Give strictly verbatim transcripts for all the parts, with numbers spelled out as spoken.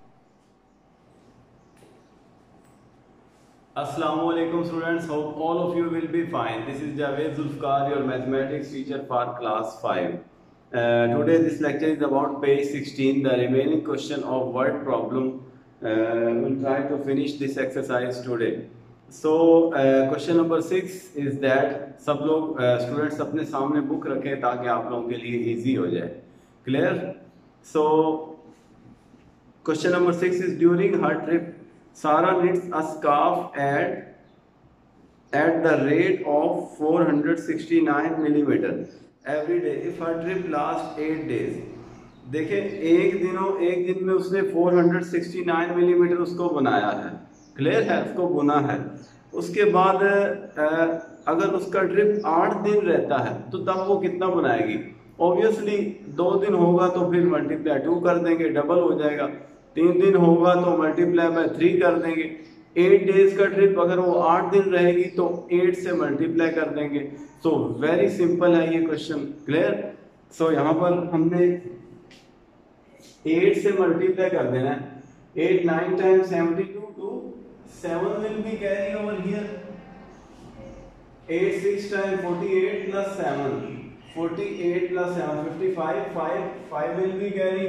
Assalamu alaikum students, hope all of you will be fine. This is Javed Zulfkar, your mathematics teacher for class five. Uh, today this lecture is about page sixteen, the remaining question of word problem. Uh, we'll try to finish this exercise today. So uh, question number six is that सब लोग uh, students अपने सामने book रखें ताकि आप लोगों के लिए easy हो जाए. Clear? So question number six is during her trip Sarah knits a scarf at at the rate of four hundred sixty-nine millimeter every day if her trip lasts eight days. देखें एक दिनों एक दिन में उसने four hundred sixty-nine millimetre उसको बनाया है, क्लियर है, उसको बुना है. उसके बाद अगर उसका ट्रिप आठ दिन रहता है तो तब वो कितना बनाएगी? ऑब्वियसली दो दिन होगा तो फिर मल्टीप्लाई टू कर देंगे, डबल हो जाएगा. तीन दिन होगा तो मल्टीप्लाई बाय थ्री कर देंगे. एट डेज का ट्रिप अगर वो आठ दिन रहेगी तो एट से मल्टीप्लाई कर देंगे. सो वेरी सिंपल है ये क्वेश्चन, क्लियर. सो so, यहाँ पर हमने एट से मल्टीप्लाई कर देना है. Eight nine times seventy two two seven will be carry over here. Eight six time forty eight plus seven, forty eight plus seven fifty five, five five will be carry.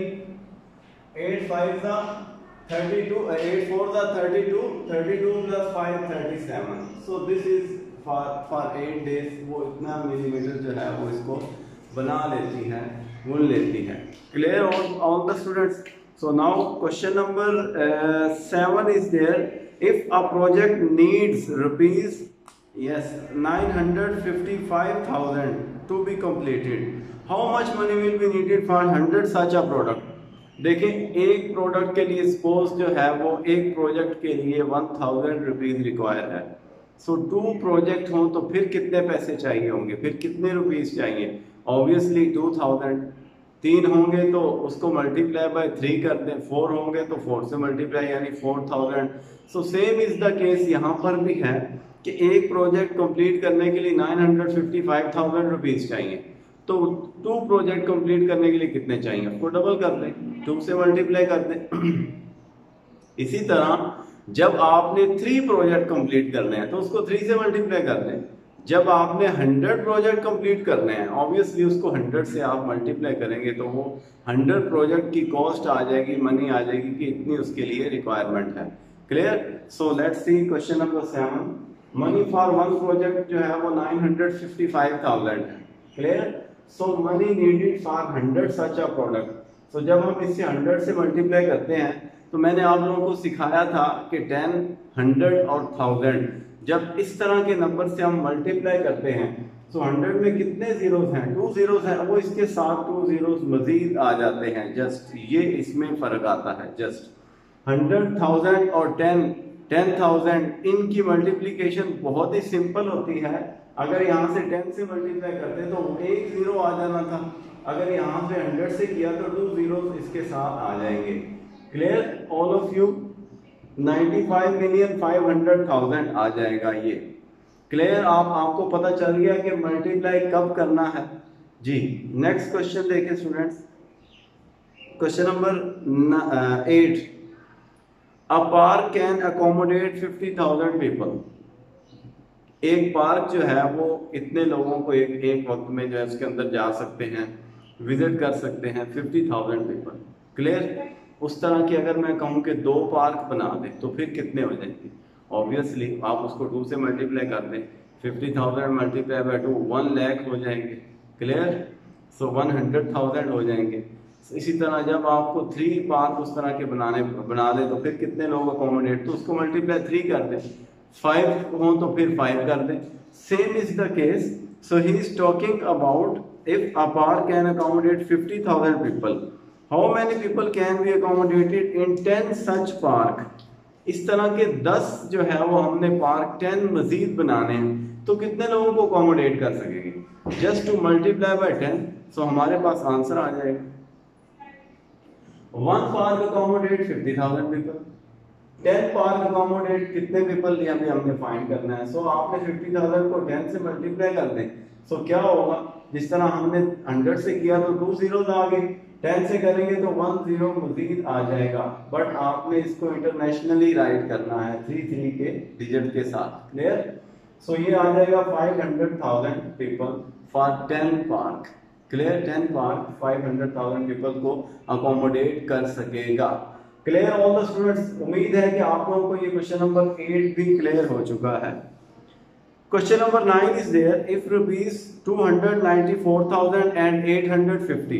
eight five the thirty-two, uh, eight four the thirty-two, thirty-two plus five thirty-seven. So this is for for eight days. वो इतना millimetre जो है वो इसको बना लेती है, बुन लेती है. Clear all all the students? So now question number uh, seven is there. If a project needs rupees yes nine hundred fifty-five thousand to be completed, how much money will be needed for one hundred such a product? देखें एक product के लिए suppose जो है वो एक project के लिए वन थाउजेंड रुपीज रिक्वायर है. सो टू प्रोजेक्ट हो तो फिर कितने पैसे चाहिए होंगे, फिर कितने रुपीज चाहिए? Obviously two thousand. तीन होंगे तो उसको मल्टीप्लाई बाय थ्री कर दें, फोर होंगे तो फोर से मल्टीप्लाई यानी four thousand. So same is the case यहाँ पर भी है कि एक प्रोजेक्ट कंप्लीट करने के लिए nine hundred fifty five thousand rupees चाहिए. तो टू प्रोजेक्ट कंप्लीट करने के लिए कितने चाहिए? उसको डबल कर दें, टू से मल्टीप्लाई कर दें. इसी तरह जब आपने थ्री प्रोजेक्ट कंप्लीट करने हैं तो उसको थ्री से मल्टीप्लाई कर दें. जब आपने हंड्रेड प्रोजेक्ट कंप्लीट करने हैं ऑब्वियसली उसको हंड्रेड से आप मल्टीप्लाई करेंगे तो वो हंड्रेड प्रोजेक्ट की कॉस्ट आ जाएगी, मनी आ जाएगी कि इतनी उसके लिए रिक्वायरमेंट है. Clear. So let's see question number seven. Money for one project जो है वो nine hundred fifty five thousand है. Clear. So money needed for hundred such a product. So जब हम इससे हंड्रेड से मल्टीप्लाई करते हैं तो मैंने आप लोगों को सिखाया था कि टेन, हंड्रेड और थाउजेंड जब इस तरह के नंबर से हम मल्टीप्लाई करते हैं तो हंड्रेड में कितने जीरोस हैं? टू जीरोस हैं. वो इसके साथ टू जीरोस मजीद आ जाते हैं. जस्ट ये इसमें फर्क आता है. जस्ट हंड्रेड, थाउजेंड और टेन, टेन थाउजेंड इनकी मल्टीप्लीकेशन बहुत ही सिंपल होती है. अगर यहाँ से टेन से मल्टीप्लाई करते तो एक जीरो आ जाना था. अगर यहाँ से हंड्रेड से किया तो टू जीरो इसके साथ आ जाएंगे. Clear all of you. Ninety five million five hundred thousand आ जाएगा ये. क्लियर. आप आपको पता चल गया कि मल्टीप्लाई कब करना है जी. नेक्स्ट क्वेश्चन देखें students. Question number eight. A park can accommodate fifty thousand people. एक पार्क जो है वो इतने लोगों को एक एक वक्त में जो है उसके अंदर जा सकते हैं, विजिट कर सकते हैं, फिफ्टी थाउजेंड पीपल. क्लियर. उस तरह की अगर मैं कहूँ कि दो पार्क बना दें तो फिर कितने हो जाएंगे? ऑब्वियसली आप उसको टू से मल्टीप्लाई कर दें. Fifty thousand multiply by two one lakh हो जाएंगे. Clear. So one hundred thousand हो जाएंगे. इसी तरह जब आपको थ्री पार्क उस तरह के बनाने बना दें तो फिर कितने लोग अकोमोडेट? तो उसको मल्टीप्लाई थ्री कर दें. फाइव हो तो फिर फाइव कर दें. Same is the case. So he is talking about if a park can accommodate fifty thousand people, how many people can be accommodated in ten such park. इस तरह के दस जो है वो हमने पार्क टेन मजीद बनाने हैं तो कितने लोगों को अकोमोडेट कर सकेंगे? Just to multiply by ten. So हमारे पास आंसर आ जाएगा. One park accommodate fifty thousand people. Ten park accommodate कितने पीपल यहाँ पे हमने फाइंड करना है. सो so, आपने फिफ्टी थाउजेंड को टेन से मल्टीप्लाई कर दें. सो so, क्या होगा? जिस तरह हमने हंड्रेड से किया तो टू जीरो आ गए, टेन से करेंगे तो वन जीरो मजीद आ जाएगा, बट आपने इसको इंटरनेशनली राइट करना है थ्री थ्री के डिजिट के साथ। क्लियर? सो so, ये आ जाएगा five hundred thousand people for ten park. Clear? Ten park five hundred thousand people को अकोमोडेट कर सकेगा। Clear all the students? उम्मीद है कि आप लोगों को ये क्वेश्चन नंबर एट भी क्लियर हो चुका है। Question number nine is there, if rupees two hundred ninety four thousand and eight hundred fifty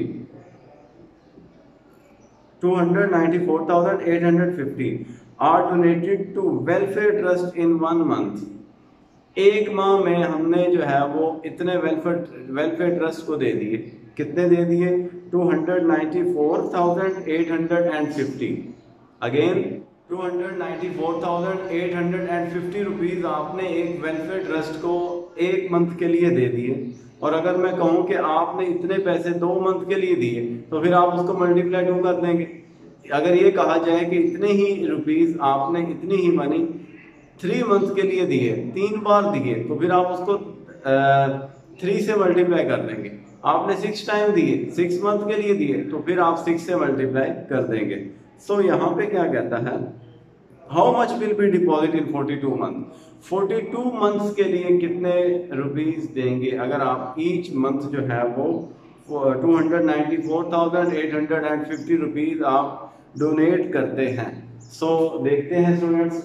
two hundred ninety-four thousand eight hundred fifty are donated to welfare trust in one month। एक माह में हमने जो है वो इतने welfare welfare trust को दे दिए। कितने दे दिए? two hundred ninety-four thousand eight hundred fifty। Again two hundred ninety-four thousand eight hundred fifty rupees आपने एक वेलफेयर ट्रस्ट को एक मंथ के लिए दे दिए। और अगर मैं कहूं कि आपने इतने पैसे दो मंथ के लिए दिए तो फिर आप उसको मल्टीप्लाई क्यों कर देंगे? अगर ये कहा जाए कि इतने ही रुपीस आपने इतनी ही मनी थ्री मंथ के लिए दिए, तीन बार दिए, तो फिर आप उसको थ्री से मल्टीप्लाई कर देंगे। आपने सिक्स टाइम दिए, सिक्स मंथ के लिए दिए, तो फिर आप सिक्स से मल्टीप्लाई कर देंगे। सो so, यहाँ पे क्या कहता है, how much will be deposit in forty two month. Forty two months के लिए कितने रुपीस देंगे अगर आप ईच मंथ जो है वो two hundred ninety four thousand eight hundred fifty rupees आप डोनेट करते हैं। सो so, देखते हैं students,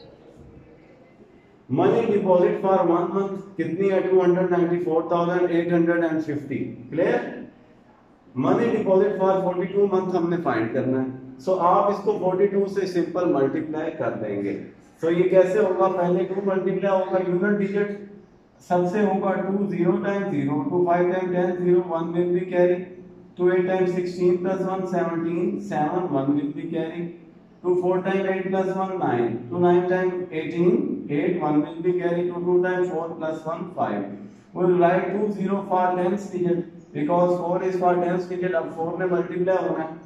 money deposit for one month कितनी है? Two hundred ninety four thousand eight hundred fifty. Clear? Money deposit for forty two month हमने find करना है। सो so, आप इसको फोर्टी टू से सिंपल मल्टीप्लाई कर देंगे। सो so, ये कैसे होगा? पहले टू मल्टीप्लाई होगा यूनिट डिजिट, सबसे होगा two zero time zero, two five time ten zero, one will be carry, two eight time sixteen plus one seventeen, seven, one will be carry, two four time eight plus one nine, two nine time eighteen, eight, one will be carry, to two times four plus one five। We will write two zero for tens digit because four is for tens digit। अब four ने multiply होना है,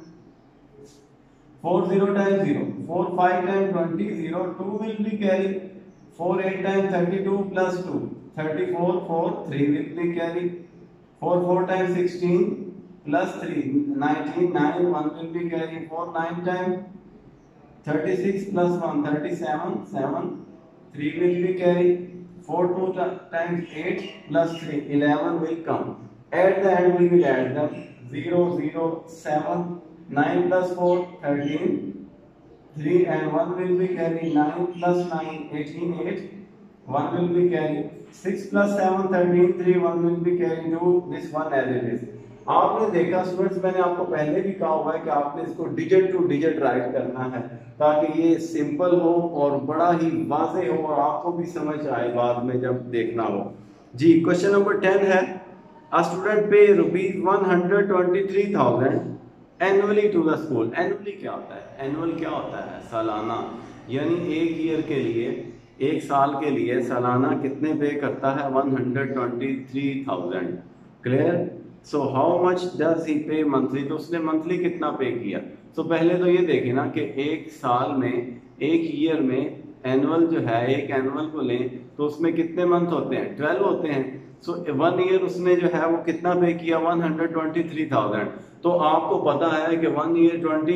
four zero times zero, four five times twenty, zero two will be carry, four eight times thirty-two plus two, thirty-four, four, three will be carry, four four times sixteen plus three, nineteen, nine, one will be carry, four nine times thirty-six plus one, thirty-seven, seven, three will be carry, four two times eight plus three, eleven will come। At the end we will add them, zero zero seven, nine plus four, thirteen, three and one will be carry, nine plus nine, eighteen, eight, one will be carry, six plus seven, thirteen, three, one will be carry, do this one as it is। आपने देखा students, मैंने आपको पहले भी कहा हुआ है कि आपने इसको डिजिट टू डिजिट राइट करना है ताकि ये सिंपल हो और बड़ा ही वाज़ेह हो और आपको भी समझ आए बाद में जब देखना हो। जी, क्वेश्चन नंबर टेन है, a student pay rupees one hundred twenty three thousand annually to the school. Annually क्या होता है? एनुअल क्या होता है? सालाना, यानी एक ईयर के लिए, एक साल के लिए सालाना कितने पे करता है? One hundred twenty three thousand. Clear? So how much does he pay monthly, तो उसने मंथली कितना पे किया। सो so, पहले तो ये देखें ना कि एक साल में, एक ईयर में एनुअल जो है, एक एनुअल को लें तो उसमें कितने मंथ होते हैं? ट्वेल्व होते हैं। सो वन ईयर उसने जो है वो कितना पे किया? One hundred twenty three thousand. तो आपको पता है कि one year twenty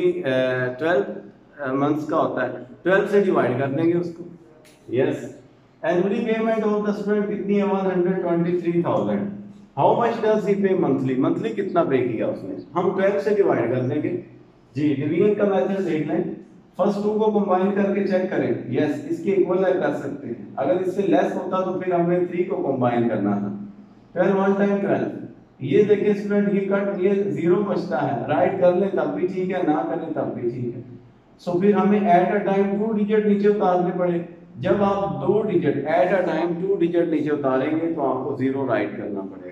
twelve months का होता है, ट्वेल्व से डिवाइड कर देंगे उसको। Yes, annually payment of the student कितनी है? One hundred twenty three thousand. How much does he pay monthly, monthly कितना पे किया उसने? हम ट्वेल्व से डिवाइड कर देंगे। जी, डिवीजन का मेथड देख लें, फर्स्ट टू को कंबाइन करके चेक करें। यस, इसके इक्वल कर सकते हैं। अगर इससे लेस होता तो फिर हमें थ्री को कंबाइन करना था। Twelve one time twelve. ये देखिए स्टूडेंट, ये कट, ये जीरो बचता है, राइट कर लें तब भी ठीक है, ना करें तब भी ठीक है। सो so, फिर हमें at a time two digit नीचे उतारने पड़े। जब आप दो digit at a time two digit नीचे उतारेंगे तो आपको जीरो राइट करना पड़ेगा।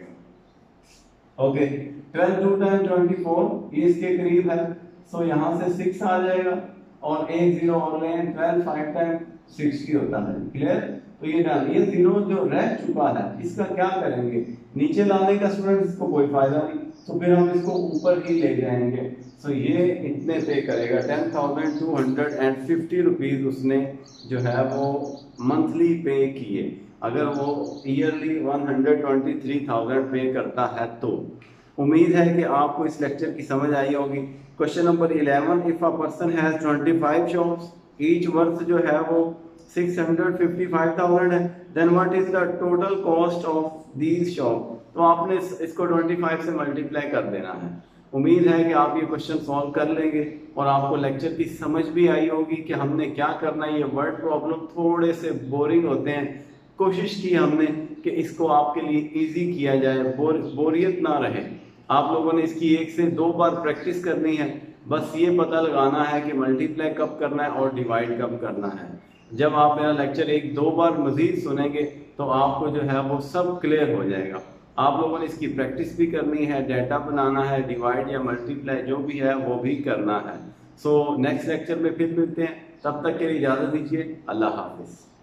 Okay, twelve two time twenty four, ये इसके करीब है। सो so, यहाँ से सिक्स आ जाएगा और एक जीरो और लें, ट्वेल्व फाइव टाइम सिक्सटी होता है। क्लियर? तो ये डाल, ये जीरो जो रह चुका है इसका क्या करेंगे? नीचे लाने का स्टूडेंट इसको कोई फायदा नहीं, तो फिर हम इसको ऊपर ही ले जाएंगे। सो so, ये इतने पे करेगा, ten thousand two hundred and fifty rupees उसने जो है वो मंथली पे किए। अगर वो yearly one hundred twenty three thousand pay करता है तो उम्मीद है कि आपको इस लेक्चर की समझ आई होगी। Question number eleven, if a person has twenty five shops, each worth जो है वो six hundred fifty five thousand है, then what is the total cost of these shop. तो आपने इसको ट्वेंटी फाइव से मल्टीप्लाई कर देना है। उम्मीद है कि आप ये क्वेश्चन सॉल्व कर लेंगे और आपको लेक्चर की समझ भी आई होगी कि हमने क्या करना है। ये वर्ड प्रॉब्लम थोड़े से बोरिंग होते हैं, कोशिश की हमने कि इसको आपके लिए इजी किया जाए, बोर बोरियत ना रहे। आप लोगों ने इसकी एक से दो बार प्रैक्टिस करनी है, बस ये पता लगाना है कि मल्टीप्लाई कब करना है और डिवाइड कब करना है। जब आप मेरा लेक्चर एक दो बार मजीद सुनेंगे तो आपको जो है वो सब क्लियर हो जाएगा। आप लोगों ने इसकी प्रैक्टिस भी करनी है, डाटा बनाना है, डिवाइड या मल्टीप्लाई जो भी है वो भी करना है। सो नेक्स्ट लेक्चर में फिर मिलते हैं, तब तक के लिए इजाज़त दीजिए। अल्लाह हाफिज़।